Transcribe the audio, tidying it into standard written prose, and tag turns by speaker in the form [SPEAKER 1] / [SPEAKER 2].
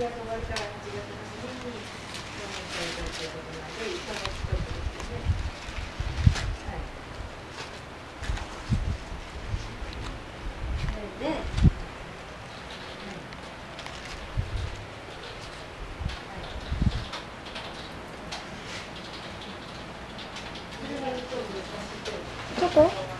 [SPEAKER 1] 月終わりから8月初めに承認されたということなので、1ヶ月ちょっとですよね。はい。それで、
[SPEAKER 2] どこ？